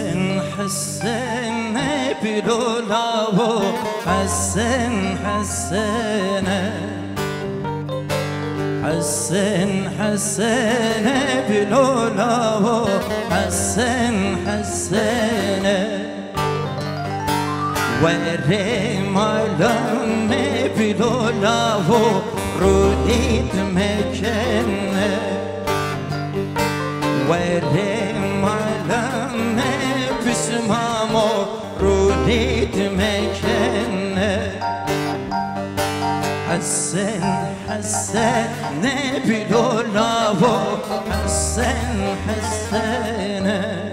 حسن حسن بلولاو حسن حسن حسن حسن بلولاو حسن حسن ورمالم بلولاو روديت مكنه ورمالم بسمامو روديت مكنه حسن حسن بلولاو حسن حسن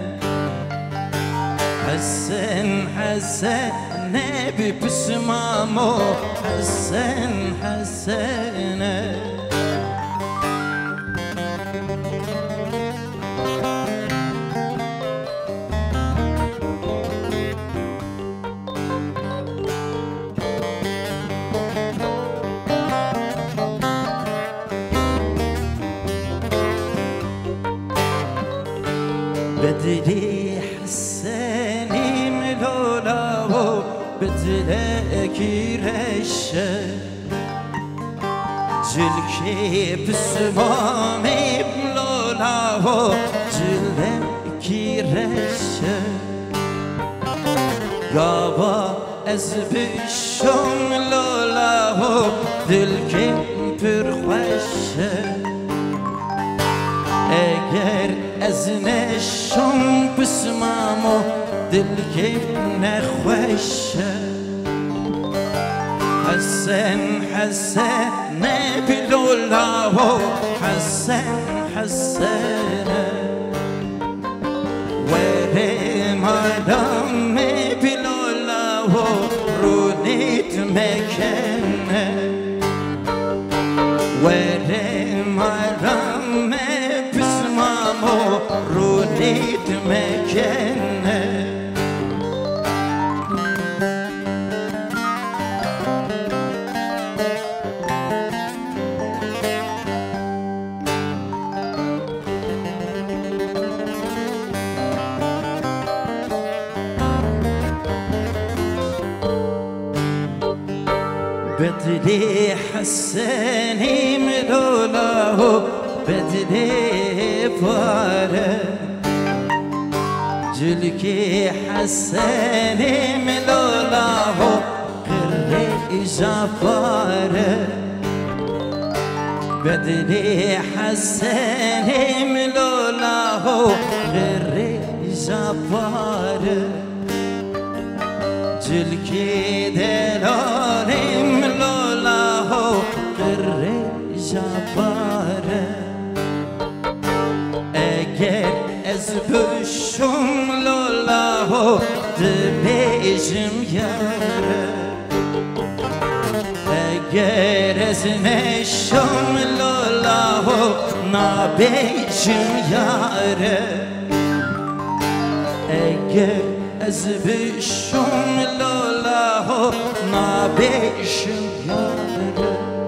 حسن حسن بسمامو حسن حسن بدري حساني ملولاو بدلاكي رشة جلكي بسمامي بلولاو جلكي رشة قابا أزبشم لولاو دلكي برخوشة اگر از نشم بسمامو دلكي نخوشه حسن حسن بلولاو حسن حسن ورمالم بلولاو روديت مكنه ورمالم روديت مكنه بدري حساني ملولاو بدري فاره جلكي حساني ملولاو قري جفاره بدري حساني ملولاو قري جفاره جلكي دلالي ملولاو قري جفاره اگر از بشم لولاو دبیجم یاره اگر از نشم لولاو نبیجم یاره اگر از بشم لولاو نبیجم یاره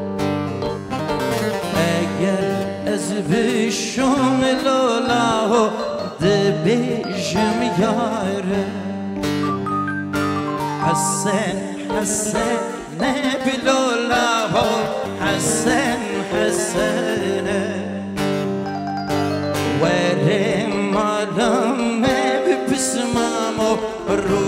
اگر از بشم لولاو دبیجم یاره حسن حسن بلولاو حسن حسن ورمالم بسمامو